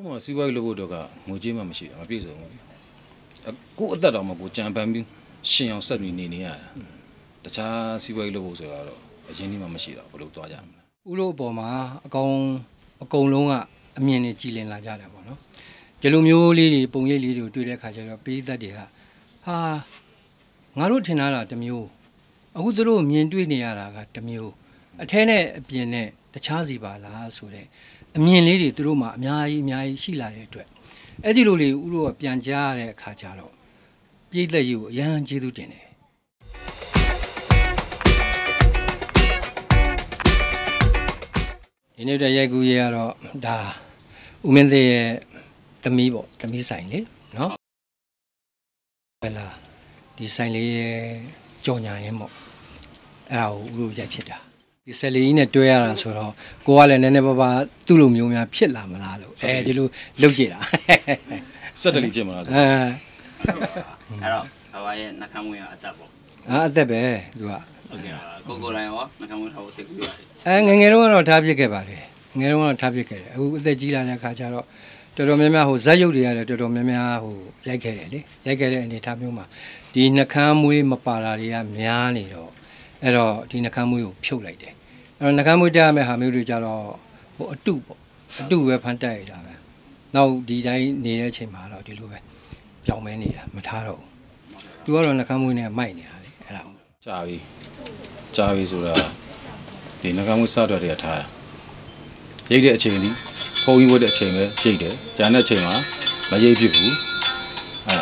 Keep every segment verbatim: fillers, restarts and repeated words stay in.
ဘုမစီးပွားရေးလုပ်ဖို့တော့ကငွေကြေးမှမရှိတာမပြည့်စုံဘူးကိုအသက်တော်မှာကိုကြံပန်ပြီးရှင်အောင်ဆက်ပြီးနေနေရတာတခြားစီးပွားရေးလုပ်ဖို့ဆိုတော့အရင်ကမှမရှိတော့ဘယ်လိုသွားကြမလဲဥလို့အပေါ်မှာအကောင်အကုန်လုံးကအမြင်နဲ့ကြည်လင်လာကြတယ်ပေါ့နော်ဒီလိုမျိုးလေးတွေပုံရိပ်လေးတွေကိုတွေ့တဲ့အခါကျတော့ပရိသတ်တွေကဟာငါတို့ထင်တာလားတစ်မျိုးအခုသူတို့မြင်တွေ့နေရတာကတစ်မျိုးအထဲနဲ့အပြင်နဲ့တခြားစီပါလားဆိုတဲ့အမြင်လေးတွေသူတို့မှအများကြီးအများကြီးရှိလာတဲ့အတွက်အဲ့ဒီလိုလေးဥတို့ကပြန်ကြားရတဲ့အခါကျတော့ပြိတ္တကြီးကိုအရန်ကျေးဇူးတင်တယ်ဒီနေ့တည်းရိုက်ကူးရတော့ဒါဦးမင်းသေးရဲ့သမီးပေါ့သမီးဆိုင်လေနော်ဟဲ့လားဒီဆိုင်လေးရဲ့ကြော်ညာရင်ပေါ့အဲ့ဒါကိုဥတို့ရိုက်ဖြစ်တာဒီဆယ်လီကြီးနဲ့တွဲရတာဆိုတော့ကိုကလည်းနည်းနည်းပါးပါးသူ့လိုမျိုးများဖြစ်လာမလားလို့အဲဒီလိုလုပ်ကြည့်တာစက်တလီဖြစ်မလားအဲအဲ့တော့ဘာပါရဲ့နှခမ်းမွေးရအသက်ပေါ့အာအသက်ပဲသူကဟုတ်ကဲ့ကိုကိုတိုင်းရောနှခမ်းမွေးထားဖို့စိတ်ကူးရတယ်အဲငငယ်တော့ကတော့ထားပြစ်ခဲ့ပါတယ်ငယ်တော့ကတော့ထားပြစ်ခဲ့တယ်အခုအသက်ကြီးလာတဲ့အခါကျတော့တော်တော်များများဟိုဇက်ရုပ်တွေရတယ်တော်တော်များများဟိုရိုက်ခဲ့တယ်လေရိုက်ခဲ့တဲ့အနေအထားမျိုးမှာဒီနှခမ်းမွေးမပါတာတွေကများနေတော့အဲ့တော့ဒီနှခမ်းမွေးကိုဖြုတ်လိုက်တယ်အဲ့တော့နှခမ်းမွေးတက်ရမယ့်ဟာမျိုးတွေကြတော့ဟိုအတုပေါ့အတုပဲဖန်တက်ရတာပဲနောက်ဒီတိုင်းနေတဲ့အချိန်မှာတော့ဒီလိုပဲပြောင်းမဲနေတာမထားတော့ဘူးသူကတော့နှခမ်းမွေးနဲ့မိုက်နေတာလေအဲ့ဒါကြာပြီကြာပြီဆိုတာဒီနှခမ်းမွေးစတော့တွေကထားတာရိတ်တဲ့အချိန်ဒီဖုံးကြီးဝတ်တဲ့အချိန်ပဲရိတ်တယ်ဂျန်တဲ့အချိန်မှာမရိတ်ဖြစ်ဘူးအဲ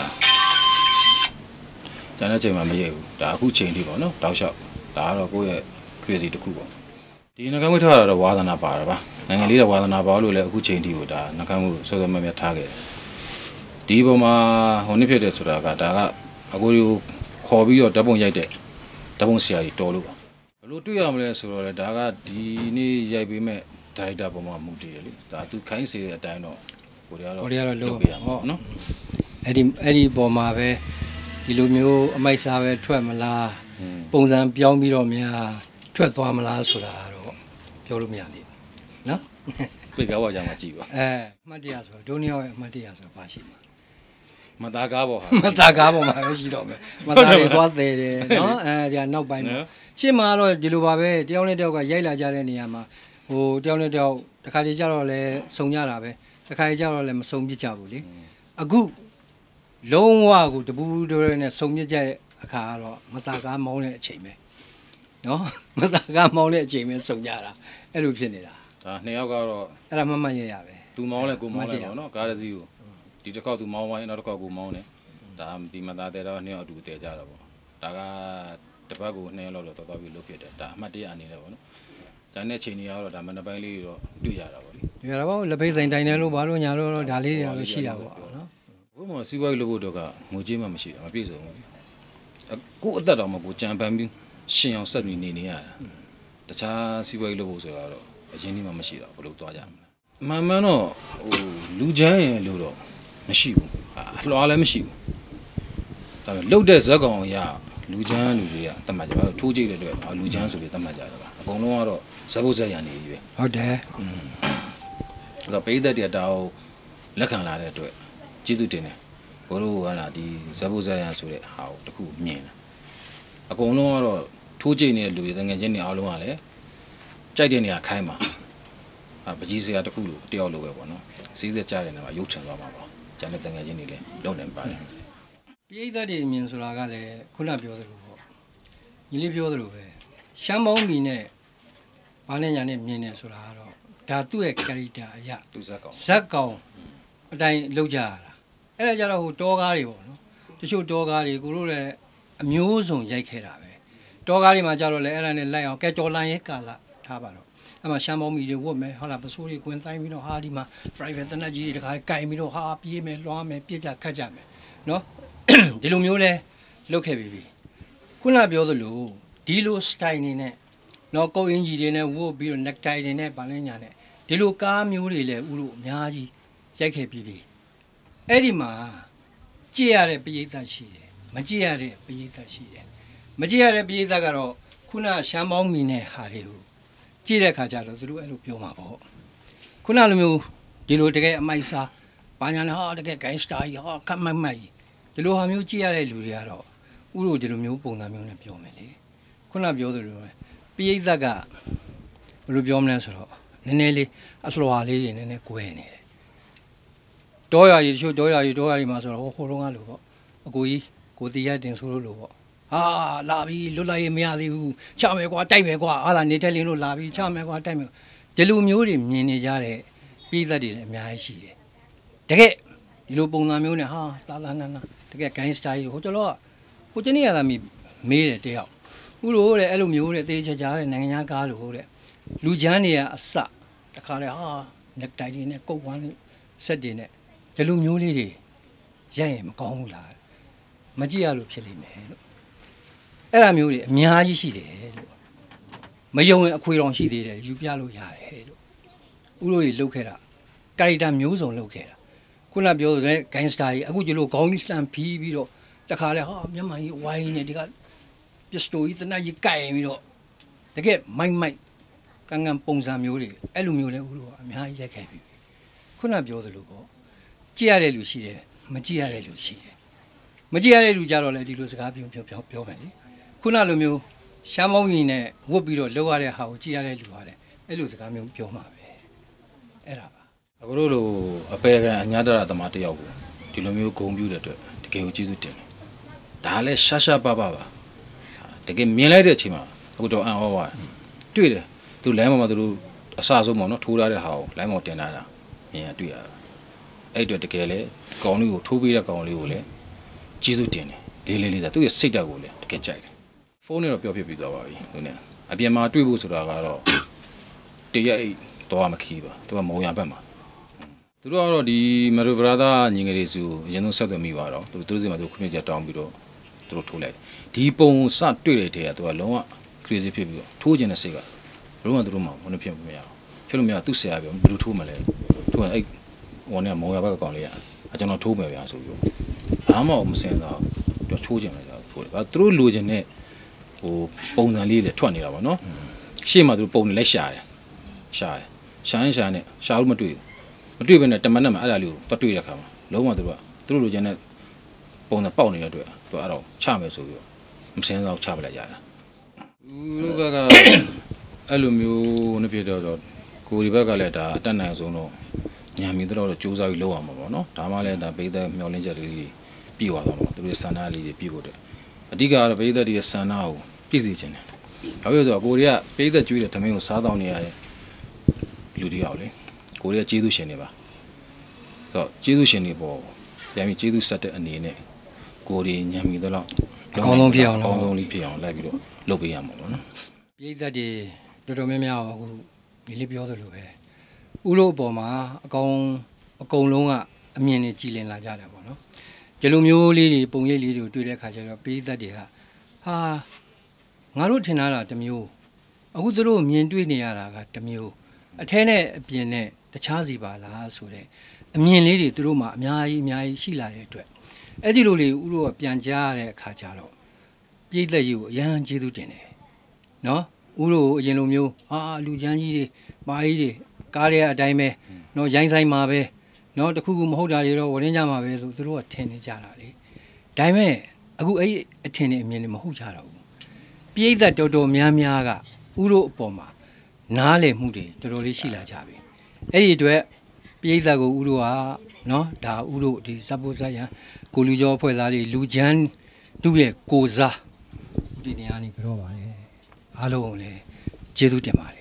ဂျန်တဲ့အချိန်မှာမရိတ်ဘူးဒါအခုချိန်ဒီပေါ့နော်တောက်လျှောက်ဒါကတော့ကိုယ့်ရဲ့ crazy တစ်ခုပေါ့ဒီနှကမ်းမွေးထားတာတော့ဝါသနာပါတာပါနိုင်ငံလေးတော့ဝါသနာပါလို့လည်းအခုချိန်ဒီကိုဒါနှကမ်းမွေးစောစောမမြတ်ထားခဲ့ဒီပုံမှာဟိုနှစ်ဖြစ်တယ်ဆိုတာကဒါကအကိုကိုခေါ်ပြီးတော့ဓာတ်ပုံရိုက်တဲ့ဓာတ်ပုံဆရာကြီးတော်လို့ပါဘလို့တွေ့ရမလဲဆိုတော့လေဒါကဒီနေ့ရိုက်ပေးမဲ့ဒါရိုက်တာပုံမှာမူတည်တယ်လေဒါသူခိုင်းစေတဲ့အတိုင်းတော့ကိုရီးယားတော့ကိုရီးယားတော့လုပ်ပြရမှာပေါ့နော်အဲ့ဒီအဲ့ဒီပုံမှာပဲဒီလိုမျိုးအမိုက်စားပဲထွက်မလားပုံစံပြောင်းပြီးတော့များထွက်သွားမလားဆိုတာတော့ပြောလို့မရသေးဘူးနော်ပြေကားပေါ်ကြမှာကြည့်ပါအဲအမှတ်တရဆိုတော့ဒုနီယောရဲ့အမှတ်တရဆိုတော့ပါရှိမှာမသားကားပေါ်ဟာမသားကားပေါ်မှာပဲရှိတော့မယ်မသားတွေသွားသေးတယ်နော်အဲဒီကနောက်ပိုင်းမှာရှေ့မှာတော့ဒီလိုပါပဲတယောက်နဲ့တယောက်ကရိုက်လာကြတဲ့နေရာမှာဟိုတယောက်နဲ့တယောက်တစ်ခါတည်းကြတော့လဲစုံကြတာပဲတစ်ခါတည်းကြတော့လဲမစုံပြစ်ကြဘူးလေအခုလုံးဝကိုတပူးတိုးရဲနဲ့စုံပြစ်ကြတဲ့အခါကတော့မသားကားမောင်းတဲ့အချိန်ပဲနော်မသားကားမောင်းတဲ့အချိန်ပဲစုံကြတာအဲ့လိုဖြစ်နေတာဒါနှစ်ယောက်ကတော့အဲ့ဒါမှတ်မှတ်ရရပဲသူမောင်းလဲကိုမောင်းလဲပေါ့နော်ကားတစ်စီးကိုဒီတစ်ခေါက်သူမောင်းသွားရင်နောက်တစ်ခေါက်ကိုမောင်းတယ်ဒါဒီမသားတဲ့တော့နှစ်ယောက်အတူတည်ကြတော့ပေါ့ဒါကတစ်ပတ်ကိုနှစ်ယောက်လောက်တော့တော်တော်ပြီးလုတ်ဖြစ်တယ်ဒါအမှတ်တရအနေနဲ့ပေါ့နော်ဒါနဲ့ချိန်နေရတော့ဒါမနက်ပိုင်းလေးတော့တွေ့ရတာပေါ့လေတွေ့ရတာပေါ့လက်ဖိတ်ဆိုင်တိုင်တယ်လို့ဘာလို့ညာလို့တော့ဒါလေးတွေတော့ရှိတာပေါ့နော်ဘုမစီးပွားရေးလုပ်ဖို့တော့ကငွေကြေးမှမရှိတာမပြည့်စုံဘူးကိုအသက်တော်မှာကိုကြံပန်ပြီးရှင်အောင်ဆက်ပြီးနေနေရတာတခြားစီးပွားရေးလုပ်ဖို့ဆိုတော့အရင်ကမှမရှိတော့ဘယ်လိုသွားကြမလဲမှန်မှန်တော့ဟိုလူချမ်းရင်လို့တော့မရှိဘူးအလွှာလည်းမရှိဘူးဒါပေမဲ့လှုပ်တဲ့ဇက်ကောင်ရလူချမ်းလူတွေကတတ်မှတ်ကြပါထိုးကြည့်တဲ့အတွက်လူချမ်းဆိုပြီးတတ်မှတ်ကြတာပါအကုန်လုံးကတော့ဇက်ဖို့ဇက်ရနေပြီပဲဟုတ်တယ်อืมအဲ့တော့ပေးသက်တဲ့တောင်းလက်ခံလာတဲ့အတွက်ကျေးဇူးတင်တယ်ဘိုးတို့ကလာဒီဇက်ဖို့ဇက်ရဆိုတဲ့ဟာကိုတခုမြင်တယ်အကုန်လုံးကတော့ထိုးကြည့်နေတဲ့လူတွေတကယ်ချင်းနေအားလုံးကလည်းကြိုက်တဲ့နေရာခိုင်းပါအပကြီးစရာတခုလို့တယောက်လိုပဲပေါ့နော်စီးစက်ကြတဲ့နေရာရုပ်ချင်သွားမှာပါကျန်တဲ့တကယ်ချင်းတွေလည်းလုံနေပါတယ်ပြိဿတွေမြင်ဆိုတာကလည်းခုနပြောသလိုပေါ့ညီလေးပြောသလိုပဲရှမ်းပေါင်းမီနဲ့ဘာနဲ့ညာနဲ့မြင်နေဆိုတာကတော့ဒါသူ့ရဲ့ character အရာသူဇက်ကောင်ဇက်ကောင်အတိုင်းလောက်ကြရတာအဲ့ဒါကြတော့ဟိုတောကားတွေပေါ့နော်တချို့တောကားတွေကိုတို့လည်းအမျိုးစုံရိုက်ခဲ့တာပဲတောကားတွေမှာကြတော့လေအဲ့ဒါနဲ့လိုက်အောင်ကဲတော်လန်ရဲ့ကာလထားပါတော့အဲ့မှာရှမ်းပေါင်းမီတွေဝတ်မယ်ဟုတ်လားပစိုးတွေကွင်းတိုင်းပြီးတော့ဟာဒီမှာ private တနက်ကြီးတွေတခါကင်ပြီးတော့ဟာပြေးမယ်လွှားမယ်ပြစ်ကြခတ်ကြမယ်နော်ဒီလိုမျိုးလဲလုပ်ခဲ့ပြီခုနပြောသလိုဒီလို style နေနဲ့နော်ကုတ်အင်ဂျီတွေနဲ့ဝတ်ပြီးတော့ necktie တွေနဲ့ဗာလဲညာနဲ့ဒီလိုကားမျိုးတွေလည်းဥလို့အများကြီးရိုက်ခဲ့ပြီးပြီအဲ့ဒီမှာကြည့်ရတဲ့ပရိသတ်ရှိတယ်မကြည့်ရတဲ့ပရိသတ်ရှိတယ်မကြည့်ရတဲ့ပရိသတ်ကတော့ခုနရှမ်းပေါင်းမီနဲ့ဟာတွေကိုကြည့်တဲ့အခါကျတော့သူတို့အဲ့လိုပြောမှာပေါ့ခုနလိုမျိုးဒီလိုတကယ်အမိုက်စားဘာညာလဲဟာတကယ် gangster ကြီးဟာကတ်မိုက်မိုက်ဒီလိုဟာမျိုးကြည့်ရတဲ့လူတွေကတော့ဥတို့ဒီလိုမျိုးပုံစံမျိုးနဲ့ပြောမယ်လေခုနပြောသလိုပဲပိဋကတ်ကဘယ်လိုပြောမလဲဆိုတော့နည်းနည်းလေးအလွှာလေးတွေနည်းနည်းကွဲနေတယ်တောရကြီးတချို့တောရကြီးတောရကြီးမှာဆိုတော့ဟိုတုန်းကလို့ပေါ့အကိုကြီးကိုတီရတင်ဆိုလို့လို့ပေါ့ဟာလာပြီလွတ်လိုက်ရင်မရသေးဘူးချမယ်ကွာတိုက်မယ်ကွာဟာလာနေတက်လင်းလို့လာပြီချမယ်ကွာတိုက်မယ်ဒီလိုမျိုးတွေမြင်နေကြတဲ့ပိသက်တွေလည်းအများကြီးရှိတယ်တကယ်ဒီလိုပုံစံမျိုးနဲ့ဟာလာလာနာနာတကယ် gangster ကြီးဟိုကျွန်တော်ကဟိုတနေ့ကလာမေးတယ်တယောက်ဥလို့တဲ့အဲ့လိုမျိုးတဲ့တေးချာချာတဲ့နိုင်ငံကားလို့တဲ့လူချမ်းတွေကအစတခါလေဟာလက်တိုင်တွေနဲ့ကုတ်ဝမ်းဆက်တွေနဲ့ဒီလိုမျိုးလေးတွေရိုက်ရင်မကောင်းဘူးလားမကြည့်ရလို့ဖြစ်လိမ့်မယ်လို့အဲ့ဒါမျိုးတွေအများကြီးရှိတယ်လို့မယုံရင်အခွေတော်ရှိသေးတယ်ယူပြလို့ရတယ်လို့ဥလို့တွေလုတ်ခဲ့တာကာရီတာမျိုးစုံလုတ်ခဲ့တာခုနပြောတဲ့ gangster ကြီးအခုကျလို့ခေါင်းကြီးလှန်ဖီးပြီးတော့တခါလေဟာမြန်မာကြီးဝိုင်းနေဒီကပစ္စတိုကြီးတနက်ကြီးကိုင်ပြီးတော့တကယ်မိုက်မိုက်ကန်းကန်းပုံစံမျိုးတွေအဲ့လိုမျိုးလဲဥလို့အများကြီးရိုက်ခဲ့ပြီခုနပြောသလိုပေါ့ကြည့်ရတဲ့လူရှိတယ်မကြည့်ရတဲ့လူရှိတယ်မကြည့်ရတဲ့လူကြတော့လေဒီလိုစကားပြောပြောပြောပြောမယ်လေခုနလိုမျိုးရှမ်းမောင်းကြီးနဲ့ဝတ်ပြီးတော့လောက်ရတဲ့ဟာကိုကြည့်ရတဲ့လူဟာလေအဲ့လိုစကားမျိုးပြောမှာပဲအဲ့ဒါပါအခုတို့လိုအပေကအညာတရသမားတယောက်ကိုဒီလိုမျိုးဂုံပြူတဲ့အတွက်တကယ်ကိုကျေးဇူးတင်တယ်ဒါလည်းရှာရှာပါပါပါတကယ်မြင်လိုက်တဲ့အချိန်မှာအခုတော့အံ့ဩသွားတွေ့တယ်သူလိုင်းပေါ်မှာသူတို့အစဆုံးပေါ့နော်ထိုးထားတဲ့ဟာကိုလိုင်းပေါ်တင်လာတာမြင်ရတွေ့ရတာအဲ့အတွက်တကယ်လေကောင်းလေးကိုထိုးပေးတဲ့ကောင်းလေးကိုလည်းကျေးဇူးတင်တယ်လေးလေးလေးသာသူ့ရဲ့စိတ်ဓာတ်ကိုလည်းတကယ်ကြိုက်တယ်ဖုန်းနဲ့တော့ပြောပြပြီးသွားပါပြီသူနဲ့အပြင်မှာတွေ့ဖို့ဆိုတာကတော့တရက်အိတ်တော့မခီးပါသူကမုံရဘက်မှာသူတို့ကတော့ဒီမရူဘရာသာညီငယ်လေးစုအရင်ဆုံးဆက်သွယ်မိပါတော့သူတို့စီမှာသူခွင့်ပြုချက်တောင်းပြီးတော့သူတို့ထိုးလိုက်ဒီပုံစတွေ့တဲ့တည်းကသူကလုံးဝ crazy ဖြစ်ပြီးတော့ထိုးခြင်းတဲ့စိတ်ကဘယ်တော့မှသူတို့မှမနှဖြစ်မရအောင်ဖြစ်လို့မရသူ့ဆရာပြောဘယ်လိုထိုးမလဲထိုးရင်အဲ့ဟိုနဲ့မုံရဘက်ကကောင်လေးကအကျွန်တော်ထိုးမယ်ဗျာဆိုပြီးတော့ဘာမှမစင်တော့သူထိုးခြင်းလိုက်တာထိုးတယ်ဘာသူတို့လိုချင်တဲ့ဟိုပုံစံလေးတွေထွက်နေတာပေါ့နော်ရှေ့မှာသူတို့ပုံနေလိုက်ရှာတယ်ရှာတယ်ရှာရင်ရှာနေရှာလို့မတွေ့မတွေ့ဘဲနဲ့တမန်နဲ့မှအဲ့ဒါလေးကိုတွေ့တဲ့ခါမှာလုံးဝသူတို့ကသူတို့လိုချင်တဲ့ပုံစံပေါက်နေတဲ့အတွက်သူအဲ့တော့ချမယ်ဆိုပြီးတော့မစင်တော့ချပလိုက်ကြတာသူတို့ဘက်ကအဲ့လိုမျိုးနဲ့ပြတော့ကိုဒီဘက်ကလည်းဒါအတက်နိုင်ဆုံးတော့ညာမီတော့စူးစမ်းပြီးလုပ်အောင်ပါပေါ့နော်ဒါမှလည်းဒါပိသက်မျောလင်းချက်လေးပြည့်သွားတော့မှာသူတို့စန္ဒာလေးတွေပြည့်ဖို့တဲ့အဓိကတော့ပိသက်တွေရဲ့စန္ဒာကိုပြည့်စေခြင်းတယ်ဘာဖြစ်လို့ဆိုတော့ကိုတွေကပိသက်ကျွေးတဲ့ဓမင်းကိုစားတောင်းနေရတဲ့လူတွေရောက်လေကိုတွေကကျေးဇူးရှင်တွေပါဆိုတော့ကျေးဇူးရှင်တွေပေါ့ပြန်ပြီးကျေးဇူးဆက်တဲ့အနေနဲ့ကိုတွေညာမီတော့အကောင်းဆုံးဖြစ်အောင်အကောင်းဆုံးလေးဖြစ်အောင်လိုက်ပြီးတော့လုပ်ပေးရမှာပေါ့နော်ပိသက်တွေတော်တော်များများအခုဒီလေးပြောသလိုပဲဥလို့အပေါ်မှာအကောင်အကုန်လုံးကအမြင်နဲ့ကြည်လင်လာကြတယ်ပေါ့နော်ဒီလိုမျိုးလေးတွေပုံရိပ်လေးတွေတွေ့တဲ့အခါကျတော့ပိသက်တွေကဟာငါတို့ထင်တာတမျိုးအခုသူတို့မြင်တွေ့နေရတာကတမျိုးအထဲနဲ့အပြင်နဲ့တခြားစီပါလားဆိုတဲ့အမြင်လေးတွေသူတို့မှာအများကြီးအများကြီးရှိလာတဲ့အတွက်အဲ့ဒီလိုလေးဥလို့ကပြန်ကြားရတဲ့အခါကျတော့ပိသက်ကြီးကိုအရန်ကျေးဇူးတင်တယ်နော်ဥလို့အရင်လိုမျိုးဟာလူချမ်းကြီးတွေမာကြီးတွေကားရဲအတိုင်းပဲနော်ရိုင်းဆိုင်မှာပဲနော်တခုခုမဟုတ်တာတွေတော့ဝရင်းကြမှာပဲဆိုသူတို့ကထင်နေကြတာလေဒါပေမဲ့အခုအဲ့အထင်နဲ့အမြင်တွေမဟုတ်ကြတော့ဘူးပိဋကတ်တော်တော်များများကဥတို့အပေါ်မှာနားလည်မှုတွေတော်တော်လေးရှိလာကြပြီအဲ့ဒီအတွက်ပိဋကတ်ကိုဥတို့ကနော်ဒါဥတို့ဒီဇပ်ပိုးဇာရကိုလူကျော်အဖွဲ့သားတွေလူချမ်းသူ့ရဲ့ကိုစားဒီနေရာနေပြောပါလေအားလုံးလည်းကျေးဇူးတင်ပါတယ်